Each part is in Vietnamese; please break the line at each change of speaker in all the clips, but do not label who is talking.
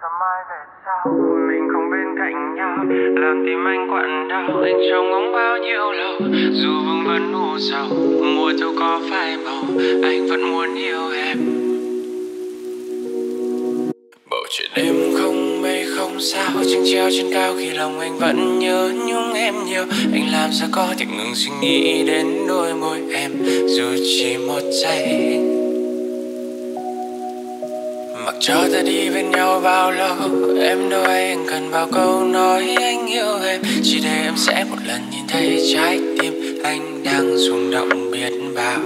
cho mai về sau mình không bên cạnh nhau, làm tim anh quặn đau. Anh trông ngóng bao nhiêu lâu, dù vương vấn u sầu, mùa thu có phai màu, anh vẫn muốn yêu em. Bầu trời đêm không mây không sao, trăng treo trên cao khi lòng anh vẫn nhớ nhung em nhiều. Anh làm sao có thể ngừng suy nghĩ đến đôi môi em, dù chỉ một giây. Mặc cho ta đi bên nhau bao lâu, em đâu anh cần bao câu nói anh yêu em. Chỉ để em sẽ một lần nhìn thấy trái tim anh đang rung động biết bao.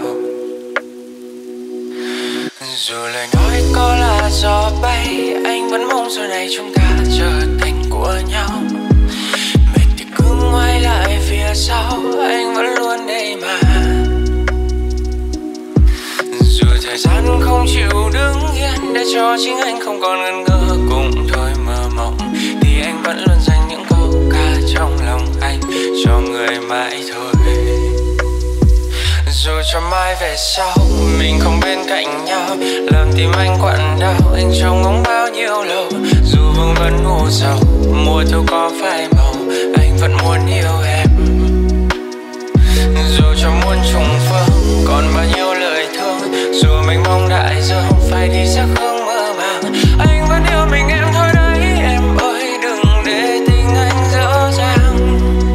Dù lời nói có là gió bay, anh vẫn mong giờ này chúng ta trở thành của nhau. Mệt thì cứ ngoái lại phía sau, anh vẫn luôn đây mà. Dù thời gian không chịu đứng yên, để cho chính anh không còn ngần ngơ cùng thôi mơ mộng, thì anh vẫn luôn dành những câu ca trong lòng anh cho người mãi thôi. Dù cho mai về sau mình không bên cạnh nhau, làm tim anh quặn đau. Anh trông ngóng bao nhiêu lâu, dù vương vấn u sầu, mùa thu có phai màu, anh vẫn muốn yêu em. Dù cho muôn trùng phương còn bao nhiêu lời thương, dù mình mong đại dương phải đi xa không mơ màng, anh vẫn yêu mình em thôi đấy. Em ơi đừng để tình anh dở dang.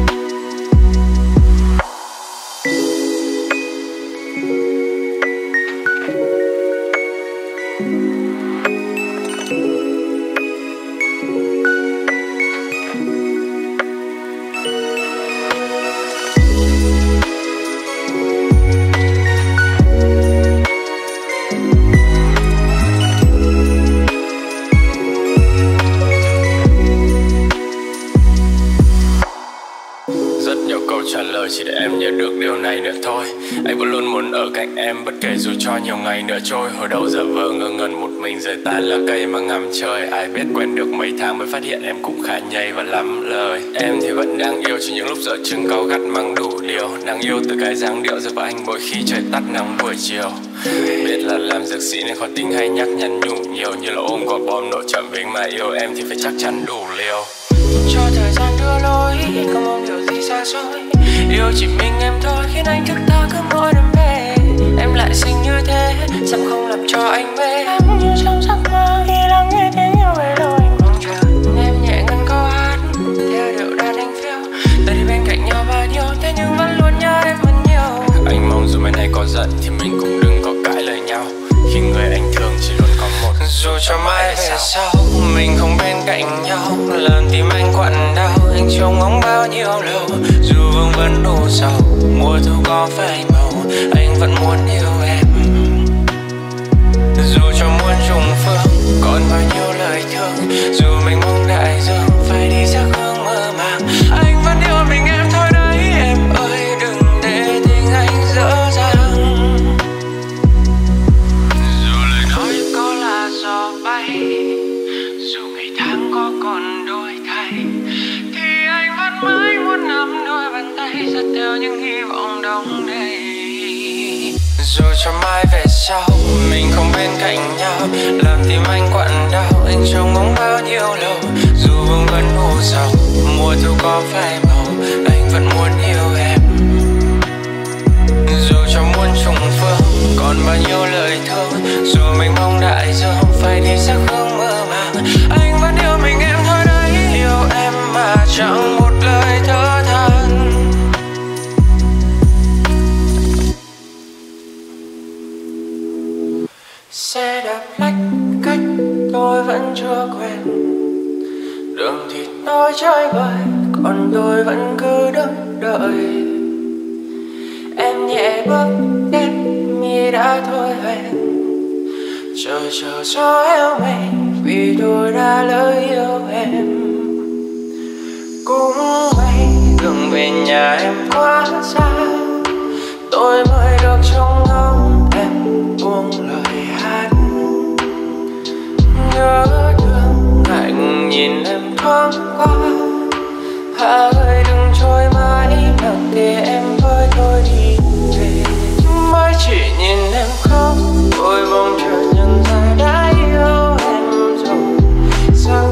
Trả lời chỉ để em nhớ được điều này nữa thôi. Anh vẫn luôn muốn ở cạnh em, bất kể dù cho nhiều ngày nữa trôi. Hồi đầu giờ vờ ngơ ngẩn một mình, rời tàn lá cây mà ngắm trời. Ai biết quen được mấy tháng mới phát hiện em cũng khá nhây và lắm lời. Em thì vẫn đang yêu, chỉ những lúc giờ chừng cáu gắt mang đủ điều. Đang yêu từ cái dáng điệu giờ với anh mỗi khi trời tắt nắng buổi chiều. Biết là làm dược sĩ nên khó tính hay nhắc nhắn nhủ nhiều, như là ôm quả bom nổ chậm với mà yêu em thì phải chắc chắn đủ liều. Cho thời gian đưa lối, không mong điều gì xa xôi. Yêu chỉ mình em thôi khiến anh thức ta cứ mỗi đêm về. Em lại xinh như thế, sao không làm cho anh mê. Em như trong giấc mơ khi lắng nghe tiếng yêu về đâu anh mong chờ. Em nhẹ ngân câu hát theo điệu đàn anh phiêu. Ta đi bên cạnh nhau bao nhiêu, thế nhưng vẫn luôn nhớ em vẫn nhiều. Anh mong dù mai này có giận thì mình cũng đừng có cãi lời nhau, khi người anh thương chỉ luôn có một. Dù cho mai về sau mình không bên cạnh nhau, làm tim anh quặn đau. Anh trông ngóng bao nhiêu lâu, dù vương vấn u sầu, mùa thu có phai màu, anh vẫn muốn yêu em. Dù cho muôn trùng phương còn bao nhiêu lời thương, dù mình mong đại dương phải đi xa hướng mơ màng, anh vẫn yêu mình em thôi đấy. Em ơi đừng để tình anh dở dang. Dù lời nói có là gió bay, dù ngày tháng có còn đổi thay, thì anh vẫn mãi muốn nắm đôi bàn tay dắt theo những hy vọng đông đầy. Dù cho mai về sau mình không bên cạnh nhau, làm tim anh quặn đau. Anh trông ngóng bao nhiêu lâu, dù vương vấn u sầu, mùa thu có phai màu, anh vẫn muốn yêu em. Dù cho muôn trùng phương còn bao nhiêu lời thương, dù mình mong đại dương phải đi xa hướng mơ màng, anh vẫn yêu mình em thôi đấy. Yêu em mà chẳng một lời thở than. Xe đạp lách cách tôi vẫn chưa quen, đường thì nói chơi bời, còn tôi vẫn cứ đứng đợi. Em nhẹ bước đến mi đã thôi hẹn, chờ gió eo mây vì tôi đã lỡ yêu em. Cũng may đường về nhà em quá xa, tôi mới được trông ngóng em buông lời hát. Nhớ thương lạnh nhìn em thoáng qua, hà ơi đừng trôi mãi nặng để em với tôi đi về. Mới chỉ nhìn em khóc, tôi bỗng chợt nhận ra đã yêu em rồi. Sao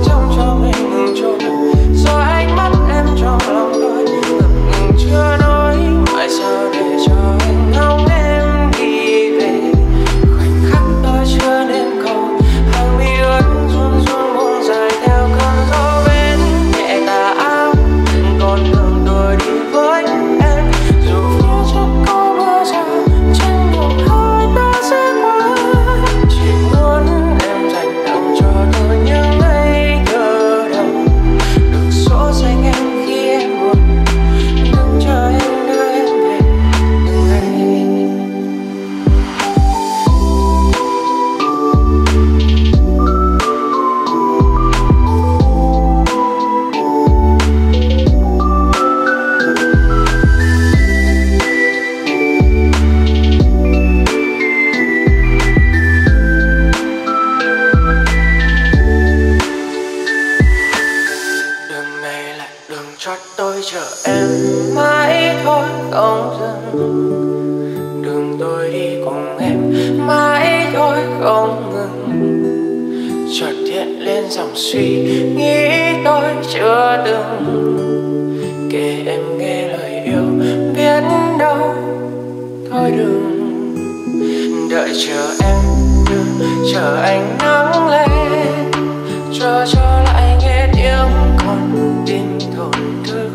em mãi thôi không dừng. Đường tôi đi cùng em mãi thôi không ngừng. Chợt hiện lên dòng suy nghĩ tôi chưa từng kể em nghe lời yêu, biết đâu thôi đừng. Đợi chờ em như chờ ánh nắng lên, chờ cho lại nghe tiếng con tim thổn thức.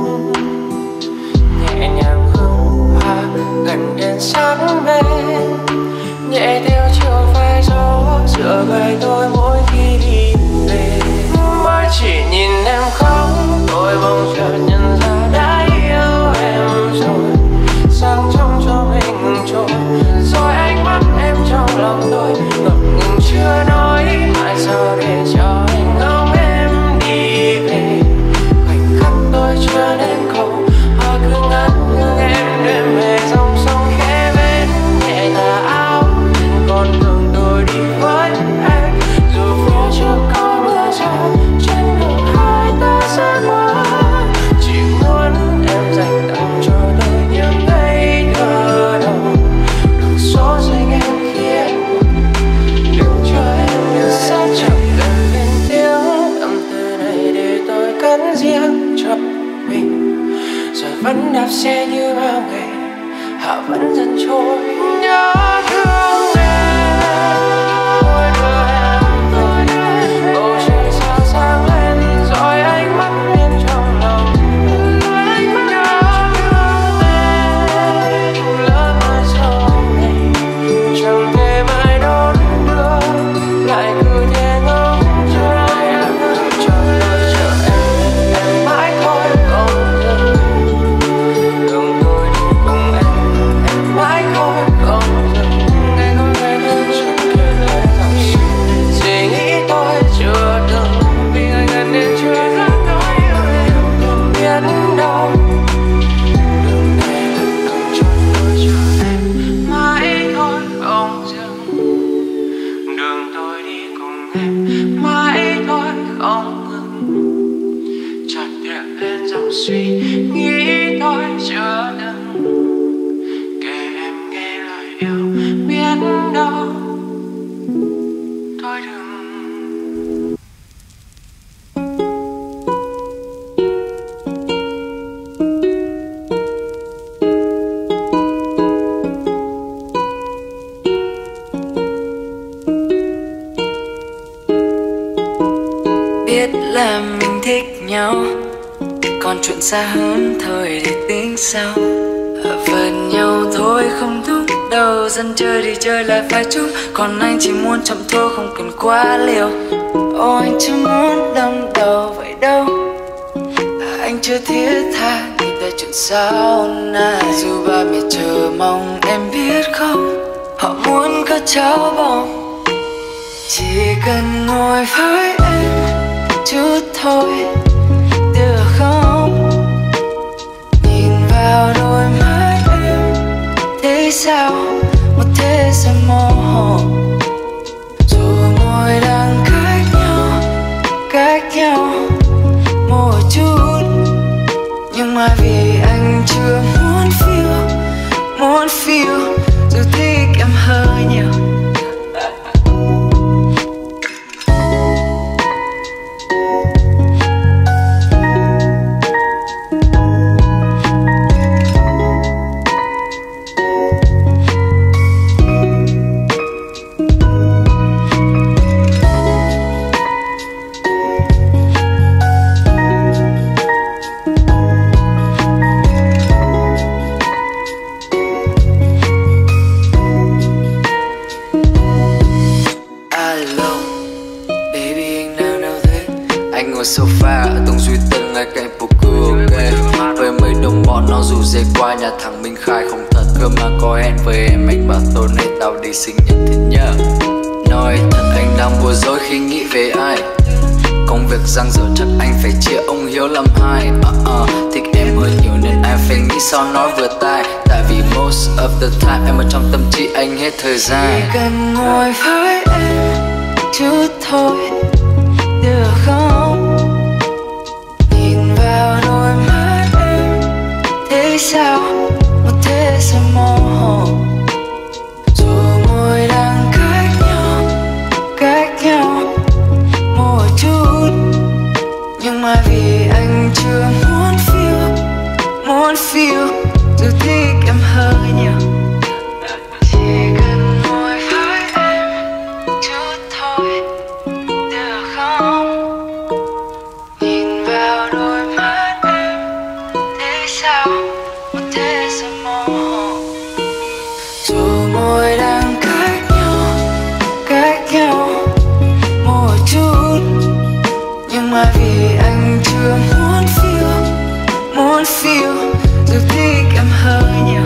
Nhẹ nhàng hương hoa gần đến sát bên, nhẹ theo chiều phai gió giữa vai tôi mỗi khi đi về. Mới chỉ nhìn em khóc tôi bỗng chợt nhận ra đã yêu em rồi. Sáng trong cho mình ngừng trôi, rồi ánh mắt em trong lòng tôi ngập ngừng chưa nói. Tại sao để cho anh ngóng em đi về? Khoảnh khắc tôi chưa nên cầu, hoa cứ ngắt ngưng em đêm về dòng sông khẽ bên nhẹ tà áo trên con đường tôi đi với em. Dù phía trước có mưa rào, trên đường hai ta sẽ qua. Chỉ muốn em dành tặng cho tôi những ngày thơ đầu. Đừng số danh em khi em buồn, đừng cho em như sẽ chẳng cần lên tiếng. Tâm tư này để tôi cất riêng cho mình. Rồi vẫn đạp xe như bao ngày, hạ vẫn dần trôi. Nhớ thương em, tôi đưa em, bầu trời sao sáng lên, rồi ánh mắt em trong lòng. Nhớ thương em, lỡ mai sau này chẳng thể mãi đón đưa, lại cứ thế ngóng chờ em. Chờ tôi chờ em mãi thôi không dừng. Đường tôi đi cùng em mãi thôi không dừng. Ngày hôm nay tôi chẳng kể lời dòng suy nghĩ tôi chưa từng. Vì ngày gần đến chưa dám nói yêu em, không biết đâu. Đường này là đường cho tôi chờ em mãi thôi không dừng. Đường tôi đi cùng em mãi thôi không ngừng. Chợt hiện lên dòng suy nghĩ tôi chưa từng kể em nghe lời yêu, biết đâu thôi đừng.
Biết là mình thích nhau, còn chuyện xa hơn thôi để tính sau. Ở phần nhau thôi không đúng đâu, dân chơi thì chơi lại phải chút. Còn anh chỉ muốn chậm thôi không cần quá liều. Ô anh chưa muốn đâm đầu vậy đâu, anh chưa thiết tha nghĩ tới chuyện sau này. Dù ba mẹ chờ mong em biết không, họ muốn có cháu bồng. Chỉ cần ngồi với em chút thôi được không? Nhìn vào đôi mắt em thấy sao một thế giới mơ hồ. Dù ngồi đang cách nhau một chút, nhưng mà vì anh chưa muốn feel dù thích em hơi nhiều. Sofa ở tầng duy tân ngay cạnh poker, ok. Với mấy đồng bọn nó rủ dê qua nhà thằng Minh Khai không thật cơ mà có hẹn với em. Anh bảo tối nay tao đi sinh nhật thì nhớ. Nói thật anh đang bối rối khi nghĩ về ai. Công việc giang dở chắc anh phải chia ông Hiếu làm hai. Thích em hơn nhiều nên anh phải nghĩ sao nói vừa tai. Tại vì most of the time em ở trong tâm trí anh hết thời gian. Chỉ cần ngồi với em chút thôi được không? Nhìn vào đôi mắt em sao một thế sự mơ hồ. Dù môi đang cách nhau một chút, nhưng mà vì anh chưa muốn feel dù thích em hơi nhiều. Chỉ cần ngồi với em chút thôi được không? Nhìn vào đôi mắt em thế sao một thế sự mơ hồ. Dù môi đang cách nhau một chút, nhưng mà vì anh chưa muốn feel dù thích em hơi nhiều.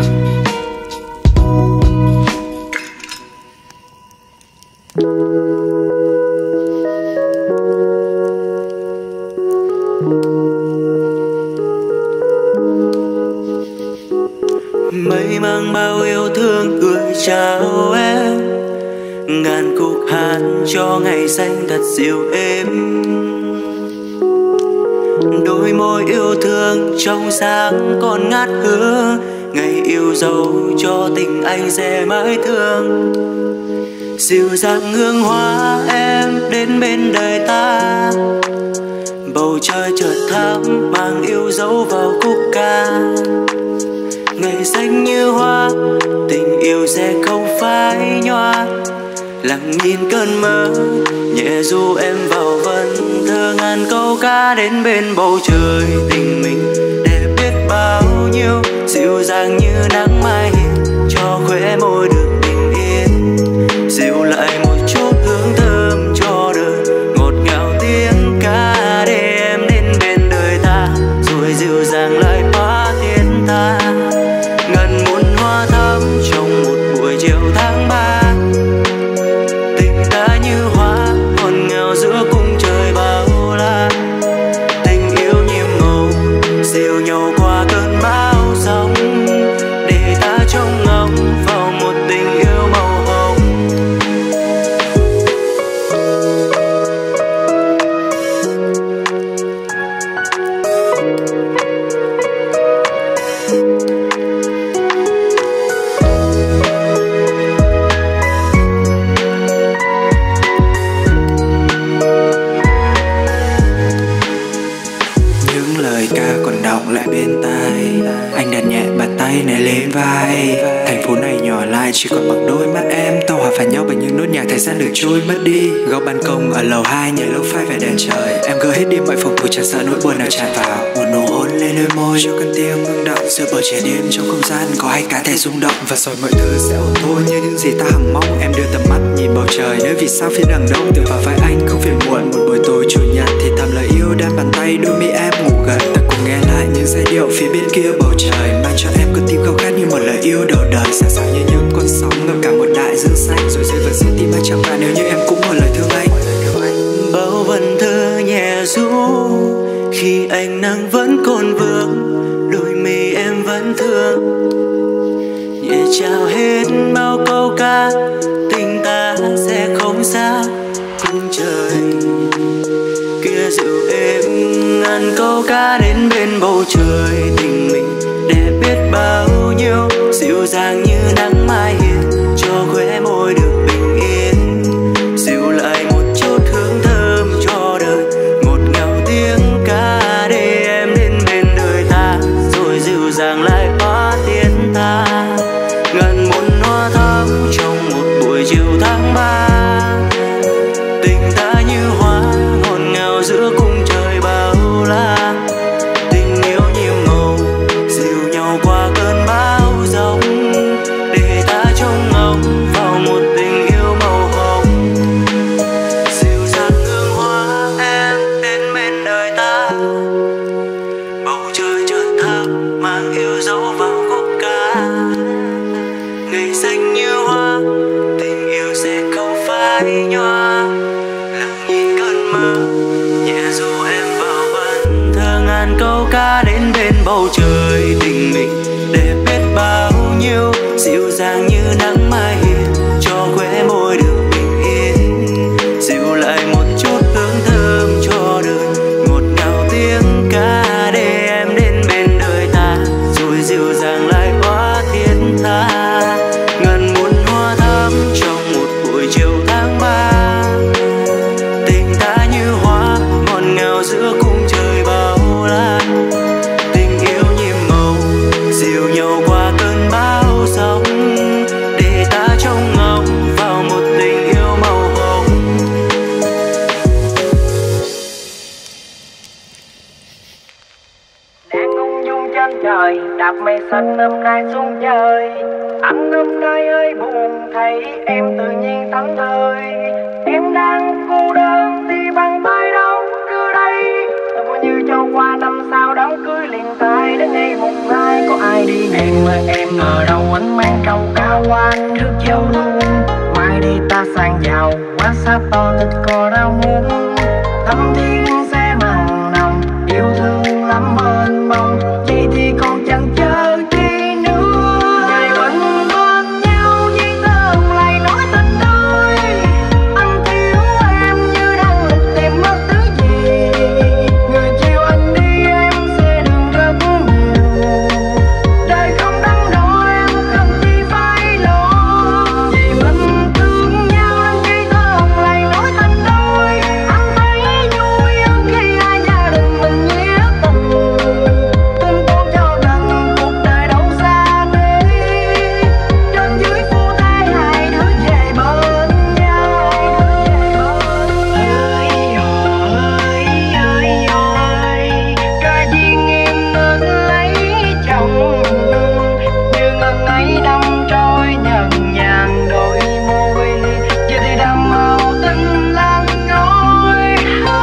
Mây mang bao yêu thương gửi chào em, ngàn khúc hát cho ngày xanh thật dịu êm. Đôi môi yêu thương trong sáng còn ngát hương, ngày yêu dấu cho tình anh sẽ mãi thương. Dịu dàng hương hoa em đến bên đời ta, bầu trời chợt thắm mang yêu dấu vào khúc ca. Ngày xanh như hoa, tình yêu sẽ không phai nhòa. Lặng nhìn cơn mơ, nhẹ du em vào vần thơ ngàn câu ca đến bên bầu trời. Tình mình đẹp biết bao nhiêu, dịu dàng như nắng mai hiền, cho khóe môi được bình yên. Dịu lại một chút hương thơm cho đời, ngọt ngào tiếng ca để em đến bên đời ta, rồi dịu dàng lại hóa thiên tha. Ngần muôn hoa thắm trong một buổi chiều tháng 3, tình ta như hoa ngọt ngào giữa cung trời bao la. Tình yêu nhiệm màu dìu nhau qua cơn bão giông, để ta trông ngóng vào một tình yêu màu hồng.
Những lời ca còn đọng lại bên tai, anh đặt nhẹ bàn tay này lên vai. Thành phố này nhỏ lại chỉ còn bằng đôi mắt em, tàu hòa vào nhau bằng những nốt nhạc thời gian được trôi mất đi. Góc ban công ở lầu 2 nhảy lúc phai về đèn trời, em gỡ hết đi mọi phòng thủ chẳng sợ nỗi buồn nào tràn vào. Một nụ hôn lên đôi môi cho cơn tim ngưng động, giữa bầu trời đêm trong không gian có hai cá thể rung động. Và rồi mọi thứ sẽ ổn thôi như những gì ta hằng mong. Em đưa tầm mắt nhìn bầu trời, nơi vì sao phía đằng đông tựa vào vai anh không phiền muộn. Một buổi tối chủ nhật thì thầm lời yêu đan bàn tay, đôi mi em ngủ gần. Ta cùng nghe lại những giai điệu phía bên kia bầu trời, mang cho em con tim khao khát như một lời yêu đầu đời. Xa xăm như những con sóng ngập cả một đại dương xanh, rồi rơi vào giữa tim anh chẳng và nếu như em cũng một lời thương anh.
Bao vần thơ nhẹ ru khi ánh nắng vẫn còn vương, đôi mi em vẫn thương. Nhẹ chào hết bao câu ca, tình ta sẽ không xa cùng trời. Kia dịu êm ngàn câu ca đến bên bầu trời. Tình mình đẹp biết bao nhiêu, dịu dàng như nắng mai hiền, cho khóe môi được bình yên. Dịu lại một chút hương thơm cho đời, ngọt ngào tiếng ca để em đến bên đời ta, rồi dịu dàng lại hóa thiên tha. Ngàn muôn hoa thắm trong một buổi chiều tháng 3, tình ta như hoa ngọt ngào giữa cung trời bao la. Tình yêu nhiệm màu dìu nhau qua cơn bão giông, để ta trông ngóng vào một tình yêu màu hồng. Dịu dàng hương hoa em đến bên đời ta, bầu trời chợt thắm mang yêu dấu vào khúc ca. Ngày xanh như hoa, tình yêu sẽ không phai nhòa. Lặng nhìn cơn mơ, nhẹ dù em vào vần thơ ngàn câu ca đến bên bầu trời. Tình mình đẹp biết bao nhiêu, dịu dàng như nắng mai hiền, cho khóe môi được bình yên. Dịu lại một chút hương thơm cho đời, ngọt ngào tiếng ca để em đến bên đời ta, rồi dịu dàng
mây xanh hôm nay xuống trời. Anh hôm nay hơi buồn thấy em tự nhiên thẫn thờ. Em đang cô đơn thì bằng tay đâu đưa đây. Tôi coi như cho qua năm sau đám cưới liền tay đến ngày mùng 2 có ai đi. Em ở đâu anh mang trâu cao qua trước dâu luôn. Mai đi ta sang giàu quá xa to thịt cò rau muống. Thăm thiên sẽ mặn nồng yêu thương lắm mênh mông. Vậy thì còn chẳng chờ chi nữa. Ngày bên bên nhau như thơm lại nói tình đôi. Anh thiếu em như đang lục tìm mất thứ gì. Người chiều anh đi em sẽ đường rất nhiều. Đời không đắn đo em cần chi phải lo. Vì mình thương nhau nên khi thơm lại nói tình đôi. Anh thấy vui hơn khi hai gia đình mình nghĩa tình. Tình con cho gần cuộc đời đâu xa thế. Trên dưới phu thê hai đứa về bên nhau. Ơi duyên em nên lấy chồng. Như ngần ấy năm trôi nhần nhàn đôi môi. Giờ thì đam màu tình lan ngôi.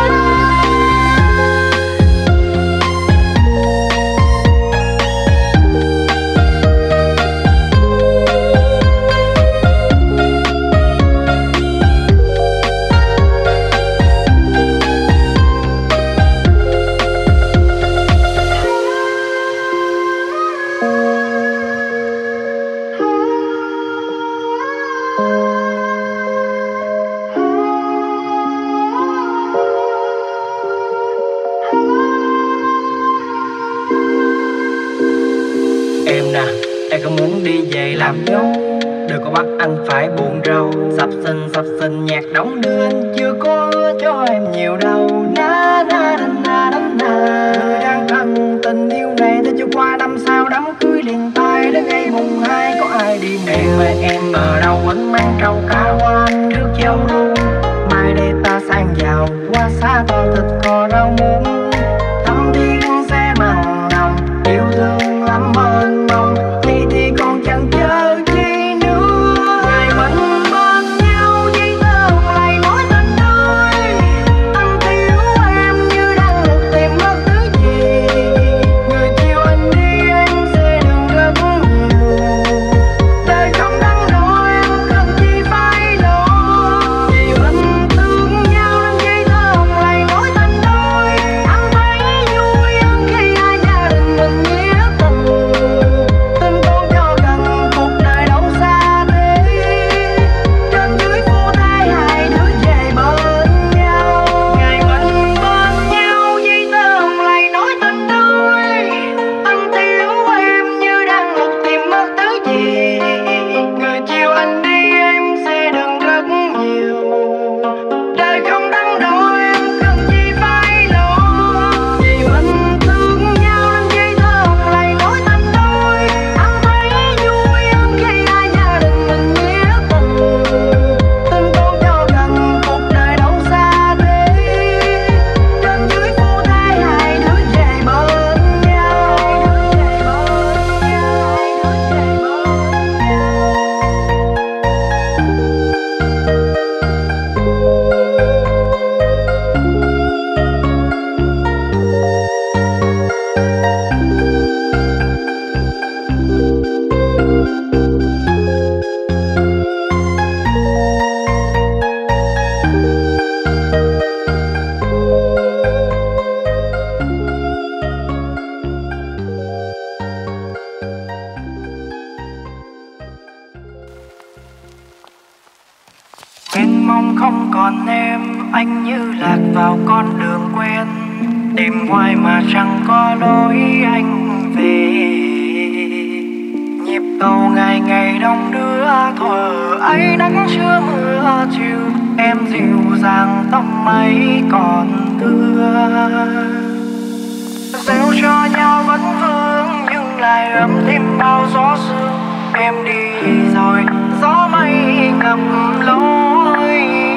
Em nè, em có muốn đi về làm dâu. Đừng có bắt anh phải buồn rầu. Sắp xinh nhạc đóng đưa anh chưa có cho em nhiều đâu. Na na na na na na. Người đang thân tình yêu này ta chưa qua năm sau đám cưới liền tay đến ngày mùng 2 có ai đi nữa. Em ở đâu anh mang trâu cao qua anh trước dâu luôn. Mai đây ta sang giàu qua xa to thịt cò rau muống. Thăm thiên sẽ mặn nồng yêu thương lắm mênh mông. Vậy thì còn chẳng chờ chi nữa. Ngày bên bên nhau với thơm lại nói tình đôi. Anh thiếu em như đang lục tìm mất thứ gì. Người chiều anh đi em sẽ đường rất nhiều. Đời không đắn đo em cần chi phải lo. Vì mình thương nhau nên với thơm lại nói tình đôi. Anh thấy vui hơn khi hai gia đình mình nghĩa tình. Tình con cho gần cuộc đời đâu xa thế. Trên dưới phu thê hai đứa về bên nhau. Ngày mình bên nhau với thơm lại nói tình đôi. Anh thiếu em như đang lục tìm mất thứ gì. Người chiều anh đi em sẽ đừng rất nhiều. Đời không đắn đo em cần chi phải lo. Vì mình thương nhau nên với thơm lại nói tình đôi. Anh thấy vui hơn khi hai gia đình mình nghĩa tình. Tình con cho gần cuộc đời đâu xa thế. Trên dưới phu thê hai đứa về bên nhau. Mênh mông không còn em, anh như lạc vào con đường quen. Tìm hoài mà chẳng có lối anh về. Nhịp cầu ngày ngày đông đưa thuở ấy nắng trưa mưa chiều. Em dịu dàng tóc mây còn thưa. Gieo cho nhau vẫn vương nhưng lại ấm thêm bao gió sương. Em đi rồi gió mây ngập lối.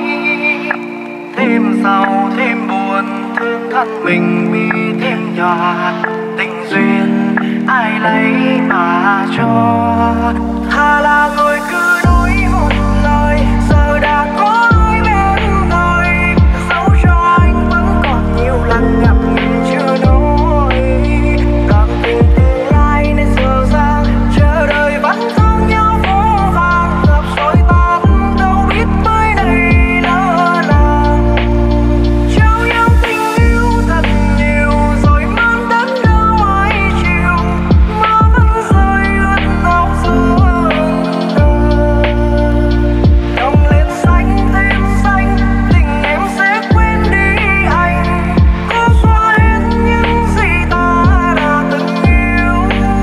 Thêm sầu thêm buồn thương thân mình bi thêm nhòa. Tình duyên ai lấy mà cho. Thà là người cứ nói một lời, giờ đã có ai bên đời, dẫu cho anh vẫn còn nhiều lần gặp nhưng chưa nói. Cảm tình tương lai nên giờ ra chờ đợi vẫn thương nhau vô vàng, gặp rồi ta đâu biết mới đây lỡ làng. Trao nhau tình yêu thật nhiều rồi mang đến đâu ai chịu, mơ vẫn rơi ướt áo giữa đời. Đồng lên xanh thêm xanh, tình em sẽ quên đi anh, cố xóa hết những gì ta đã từng yêu.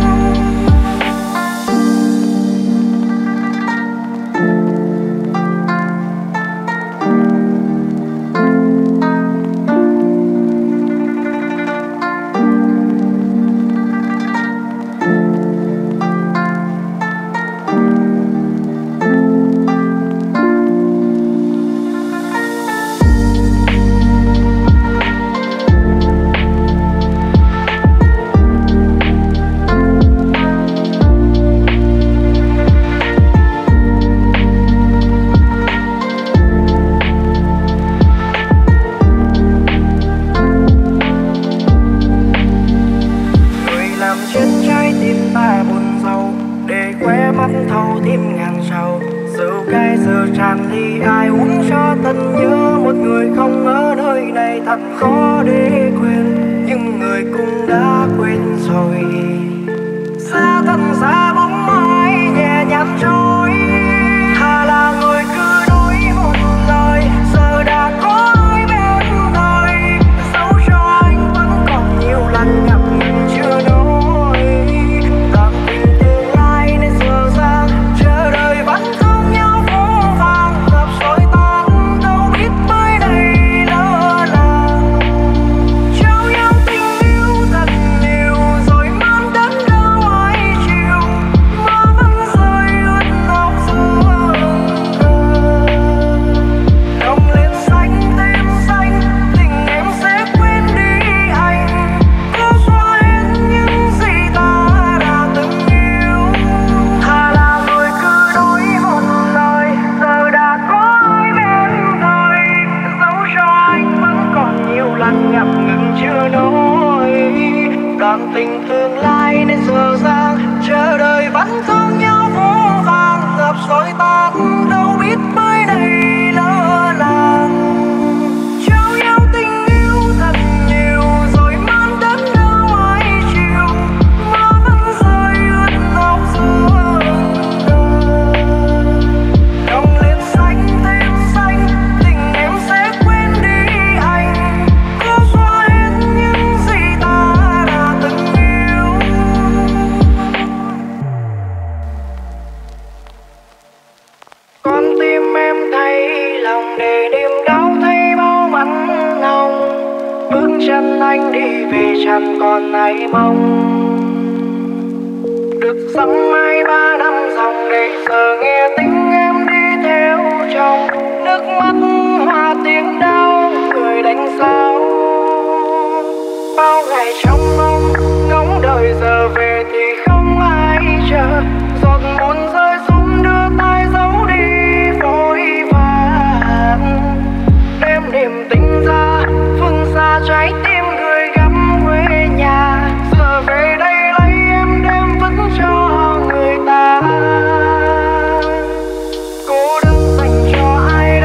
Người làm chết trái tim ta buồn rầu, để khóe mắt thâu thêm ngàn sầu. Rượu cay giờ tràn thì ai uống cho thân nhớ một người không ở nơi này thật khó để quên, nhưng người cũng đã quên rồi. Xa thân xa bóng ai nhẹ nhàng trôi. Thà là người cứ nói một lời, giờ đã có ai bên đời, dẫu cho anh vẫn còn nhiều lần gặp nhưng chưa nói. Cảm tình tương lai nên giờ ra chờ đợi vẫn thương nhau vô vàng, gặp rồi ta đâu biết mới đây lỡ làng. Trao nhau tình yêu thật nhiều rồi mang đến đâu ai chịu, mơ vẫn rơi ướt áo giữa đời. Đồng lên xanh thêm xanh, tình em sẽ quên đi anh, cố xóa hết những gì ta đã từng yêu. Thà là người cứ nói một lời, giờ đã có ai bên đời, dẫu cho anh vẫn còn nhiều lần gặp ngừng chưa nói. Đoạn tình tương lai nên giờ ra chờ đợi vẫn thương nhau vô vàng, gặp rồi ta đâu biết mới đây lỡ làng. Trao nhau tình yêu thật nhiều rồi mang đến đâu ai chịu, mơ vẫn rơi ướt áo giữa đời. Đồng lên xanh thêm xanh, tình em sẽ quên đi anh, cố xóa hết những gì ta đã từng yêu. Con tim em thấy lòng để niềm đau thấy bao mắt hồng, bước chân anh đi về chẳng còn ai mong. Được sắm mai 3 năm dòng để giờ nghe tiếng em đi theo chồng, nước mắt hòa tiếng đau người đánh sao. Bao ngày trong mong ngóng đợi giờ về thì không ai chờ, giọt buồn rơi xuống đưa tay giấu đi vội vàng. Đêm niềm tình ra phương xa trái tim người gắm quê nhà, giờ về đây lấy em đem vứt cho người ta. Cô đơn dành cho ai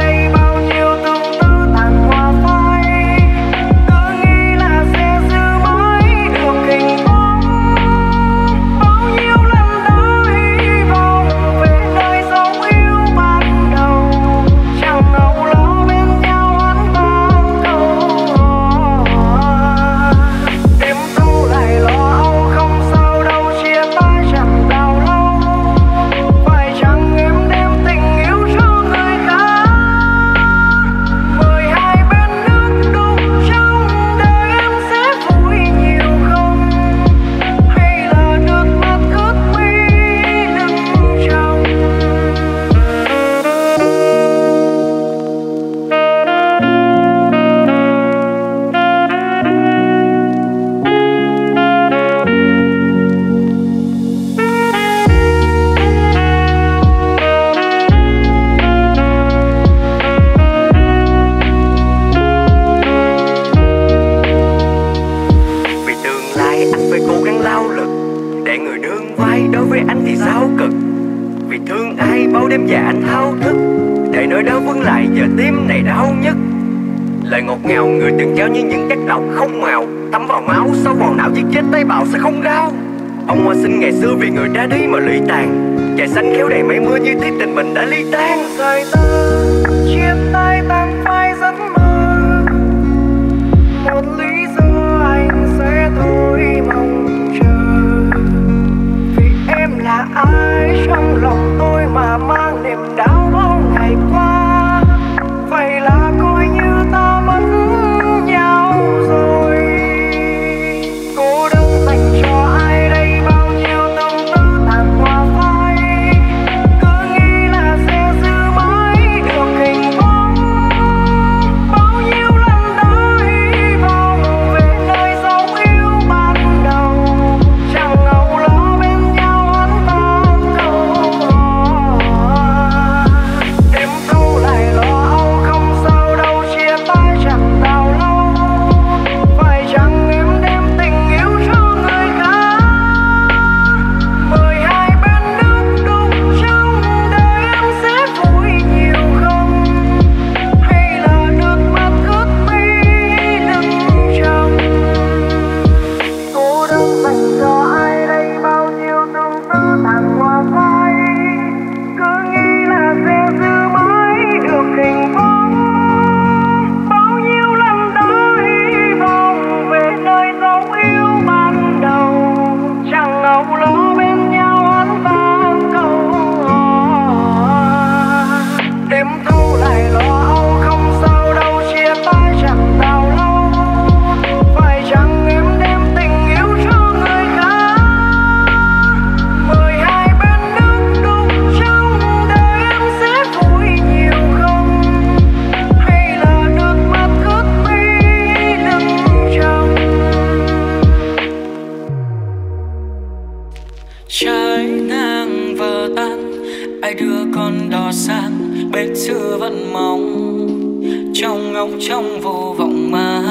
lời ngọt ngào, người từng trao như những chất lọc không màu, thấm vào máu sâu vào não giết chết tế bào sẽ không đau. Ông hoa sinh ngày xưa vì người ra đi mà lụy tàn, trời xanh khéo đầy mây mưa như thiết tình mình đã ly tan.
Rời ta chia tay tan phai giấc mơ, một lý do anh sẽ thôi mong chờ, vì em là ai trong lòng tôi mà mang niềm đau bao ngày qua. Vậy là coi như ta mất nhau rồi. Cô đơn dành cho ai đây, bao nhiêu tâm tư tàn hoa phai, cứ nghĩ là sẽ giữ mãi được hình bóng. Bao nhiêu lần đã hy vọng về nơi dấu yêu ban đầu, chẳng ngầu lo bên nhau hắn ta câu. Đêm thâu lại lo âu không sao đâu, chia tay chẳng bao lâu. Phải chăng em đem tình yêu cho người khác, mời hai bên nước đục trong đời em sẽ vui nhiều không, hay là nước mắt ướt mi lưng tròng. Cô đơn dành cho ai đây, bao nhiêu tương tư tàn hoa phai, cứ nghĩ là sẽ giữ mãi được hình bóng. Bao nhiêu lần đã hy vọng về nơi dấu yêu ban đầu, chẳng ngầu lo bên nhau hắn vang câu. Đêm thâu lại lo âu không sao đâu, chia tay chẳng bao lâu. Phải chăng em đem tình yêu cho người khác, mời hai bên nước đục trong đời em sẽ vui nhiều không, hay là nước mắt ướt mi lưng tròng.
Trái ngang vỡ tan, ai đưa con đò sang bên xưa vẫn mong trong ngóng trong vô vọng mà.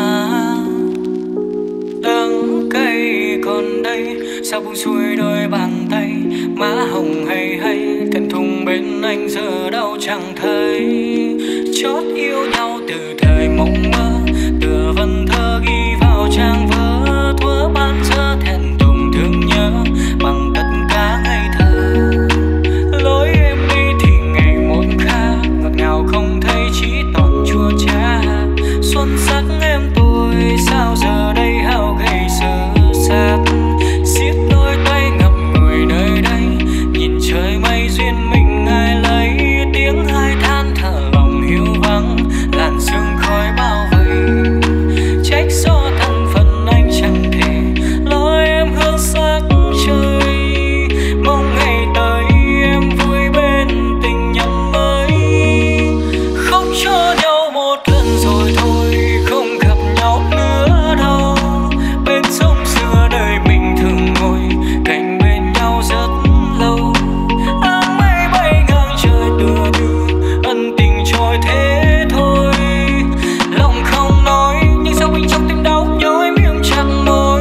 Đắng cay còn đây, sao buông xuôi đôi bàn tay, má hồng hay hay thẹn thùng bên anh giờ đâu chẳng thấy. Chót yêu nhau từ thời mộng mơ, tựa vần thơ ghi vào trang vỡ, thuở ban giờ thẹn thùng thương nhớ bằng tất cả ngày thơ. Lối em đi thì ngày một khác, ngọt ngào không thấy chỉ toàn chua chát. Xuân sắc em tôi sao giờ đây hao gầy sơ sát, siết đôi tay ngậm ngùi nơi đây, nhìn trời mây duyên mình ai lấy. Tiếng hai than thở lòng hiu vắng, làn sương khói bao vây, trách do thân phận anh chẳng thể lối em hướng sắc trời. Mong ngày tới em vui bên tình nhân mới, không cho nhau một lần rồi thôi, không gặp nhau nữa đâu. Bên sông xưa đời mình thường ngồi cạnh bên nhau rất lâu. Áng mây bay ngang trời đưa đưa, ân tình trôi thế thôi. Lòng không nói nhưng sao bên trong tim đau nhói, miệng chẳng môi.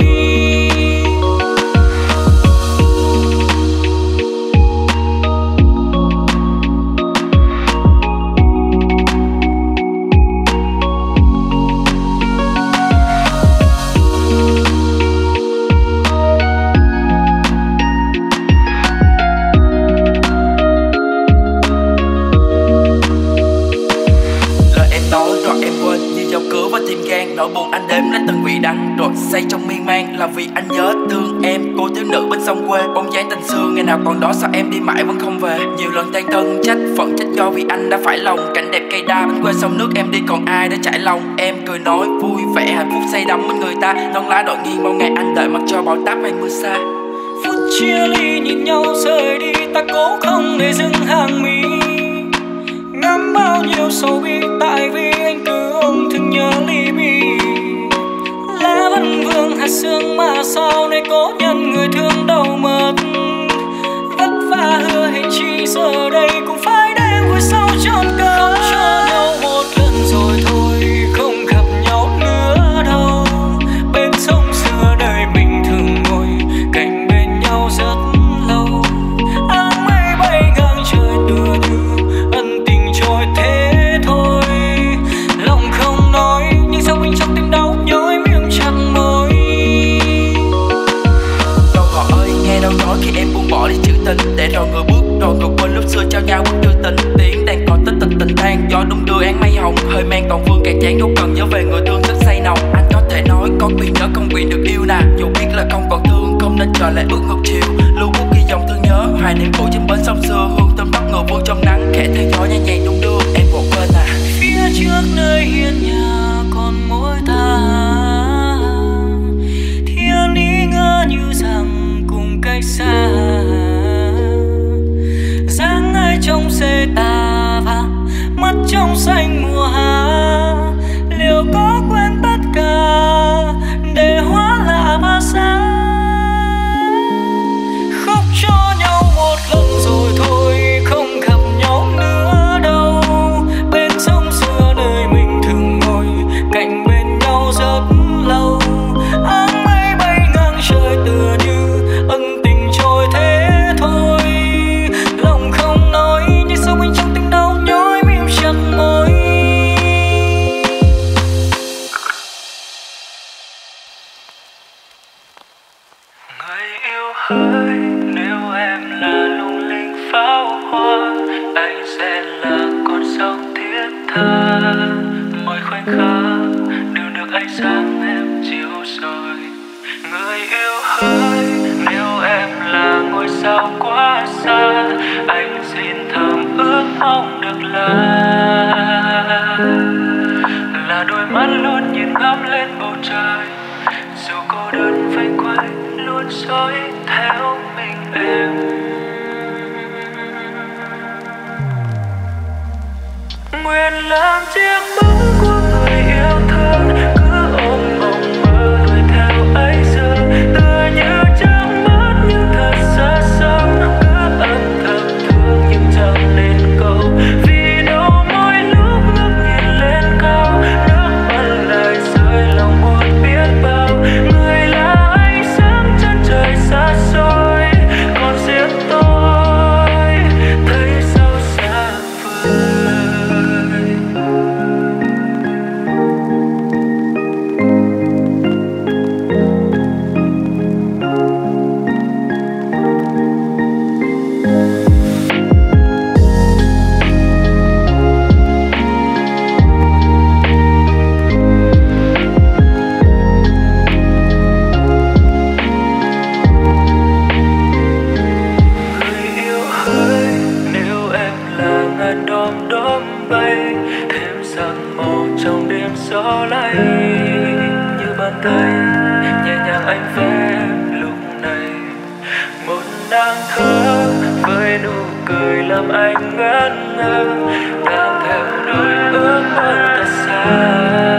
Lời em nói rồi em quên như dòng cửa và tim gan, nỗi buồn anh đếm lấy từng vị đắng rồi say trong miên man. Là vì anh nhớ thương em, cô thiếu nữ bên sông quê, bóng dáng tình xưa ngày nào còn đó sao em đi mãi vẫn không về. Nhiều lần than thân trách phận trách do vì anh đã phải lòng, cảnh đẹp cây đa bên quê sông nước em đi còn ai để trải lòng. Em cười nói vui vẻ hạnh phúc say đắm bên người ta, non lá đội nghiêng bao ngày anh đợi mặc cho bão táp hay mưa xa.
Phút chia ly nhìn nhau rời đi, ta cố không để dừng hàng mi, ngắm bao nhiêu sầu bi tại vì anh cứ ôm thương nhớ ly bi. Lá vẫn vương hạt sương mà sau này cố nhân người thương đâu mất, vất vả hứa hẹn chi giờ đây cũng phải đem vui sau trọn cơn. Không cho nhau một lần rồi thôi, không gặp nhau nữa đâu. Bên sông xưa đời mình thường ngồi cạnh bên nhau rất lâu. Áng mây bay ngang trời đưa đưa, ân tình trôi thế thôi. Lòng
tình. Để rồi người bước rồi người quên lúc xưa trao nhau bức thư tình. Tiếng đang còn tích tình tình than gió đung đưa án mây hồng. Hơi mang còn vương càng chán đâu cần nhớ về người thương thức say nồng. Anh có thể nói có quyền nhớ không quyền được yêu nè. Dù biết là không còn thương không nên trở lại ước ngược chiều. Lưu bút ghi dòng thương nhớ hoài niệm cũ trên bến sông xưa. Hương thơm tóc người vương trong nắng khẽ theo gió nhẹ nhàng đung đưa em một bên à.
Phía trước nơi hiên nhà còn mỗi ta, thiên ý ngỡ như rằng cùng cách xa. Dáng ai trông xe ta và mắt trong xanh mùa hạ, liệu có quên tất cả để hóa lạ và xa. Khóc cho nhau một lần rồi thôi, không gặp nhau nữa đâu. Bên sông xưa nơi mình thường ngồi, cạnh bên nhau rất lâu. Áng mây bay ngang trời tựa như ân tình trôi thế thôi. Lòng không nói như sâu bên trong tình đau nhói mỉm chặt môi. Người yêu hỡi, nếu em là lung linh pháo hoa, anh sẽ là con sông thiết tha. Mọi khoảnh khắc đều được ánh sáng em chiếu rọi. Người yêu hỡi, nếu em là ngôi sao quá xa, anh xin thầm ước mong được là đôi mắt luôn nhìn ngắm lên bầu trời. Dù cô đơn vây quanh luôn dõi theo mình em. Nguyện làm chiếc bóng của người yêu thương, cứ ôm mộng mơ đuổi theo ấy giờ. Tựa như chẳng mất nhưng thật xa xăm, cứ âm thầm thương nhưng chẳng nên câu. Vì đâu mỗi lúc ngước nhìn lên cao, nước mắt lại rơi lòng buồn biết bao. Người là ánh sáng chân trời xa xôi, còn riêng tôi thấy sâu xa vời. Người yêu hỡi, nếu em là ngàn đom đóm bay, thêm sáng màu trong đêm gió lay. Như bàn tay nhẹ nhàng anh vẽ lúc này một nàng thơ với nụ cười làm anh ngẩn ngơ, đang theo đuổi ước mơ thật xa.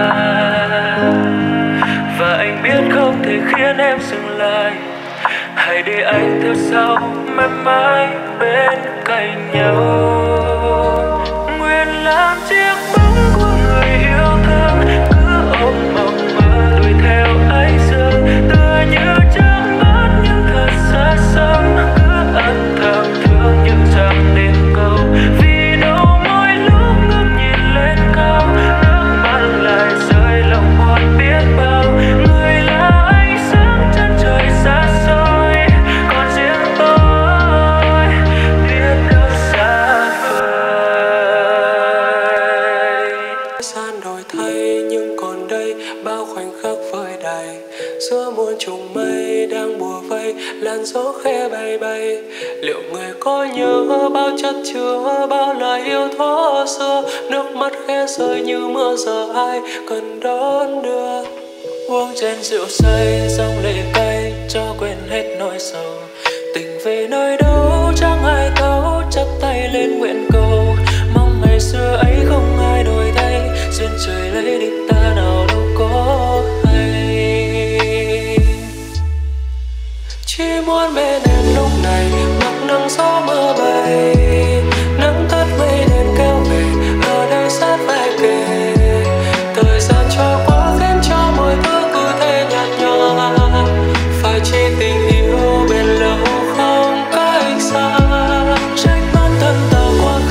Và anh biết không thể khiến em dừng lại, hãy để anh theo sau mãi mãi bên cạnh nhau. Nguyện làm chiếc bóng của người yêu thương, cứ ôm mộng mơ đuổi theo ấy giờ. Tựa như chẳng mất nhưng thật xa xăm, cứ âm thầm thương nhưng chẳng nên câu. Vì đâu mỗi lúc ngước nhìn lên cao, nước mắt lại rơi lòng buồn biết bao. Người là ánh sáng chân trời xa xôi, còn riêng tôi biết đâu xa vời.
Gian đổi thay nhưng còn đây bao khoảnh khắc vơi đầy, giữa muôn trùng mây đang bùa vây làn gió khẽ bay bay. Liệu người có nhớ bao chất chứa bao lời yêu thuở xưa, nước mắt khẽ rơi như mưa giờ ai cần đón đưa. Uống trên rượu say dòng lệ cay cho quên hết nỗi sầu. Tình về nơi đâu chẳng ai thấu, chắp tay lên nguyện cầu. Mong ngày xưa ấy không ai đổi thay, duyên trời lấy đi ta nào đâu có hay. Chỉ muốn bên em lúc này mặc nắng gió mưa bay, nắng tắt mây đen kéo về ở đây sát vai kề. Thời gian trôi qua khiến cho mọi thứ cứ thế nhạt nhòa, phải chi tình yêu bền lâu không cách xa. Trách bản thân ta quá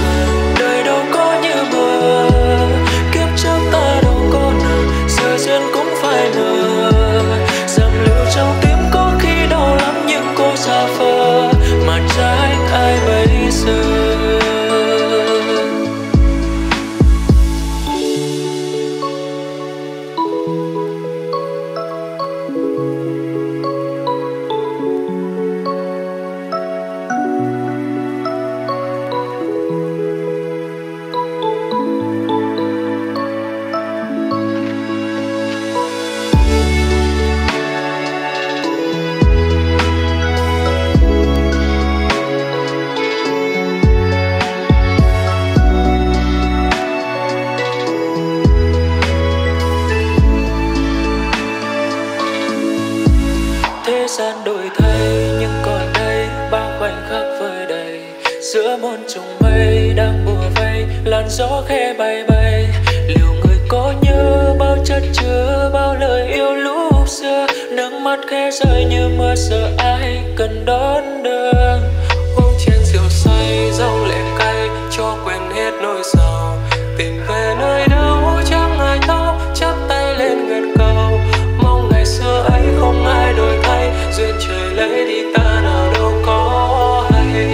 muôn trùng mây đang bùa vây, làn gió khe bay bay. Liệu người có nhớ bao chất chứa bao lời yêu lúc xưa, nước mắt khẽ rơi như mưa sợ ai cần đón đưa. Uống chén rượu say dòng lệ cay cho quên hết nỗi sầu, tìm về nơi đâu chẳng ai thấu, chắp tay lên nguyện cầu, mong ngày xưa ấy không ai đổi thay, duyên trời lấy đi ta nào đâu có hay.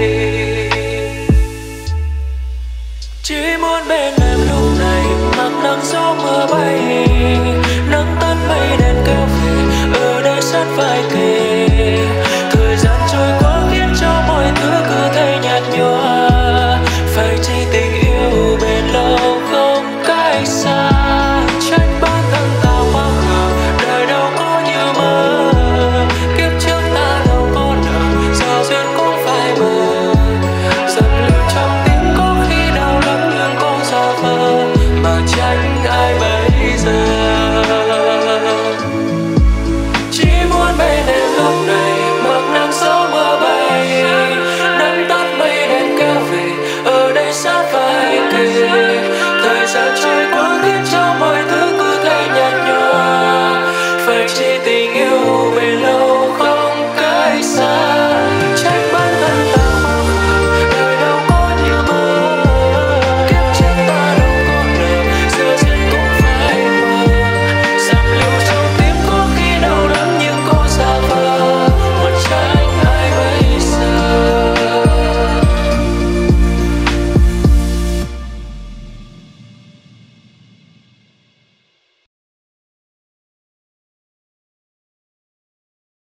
Chỉ muốn bên em lúc này mặc nắng gió mưa bay, nắng tắt mây đèn kéo về ở đây sát vai kề.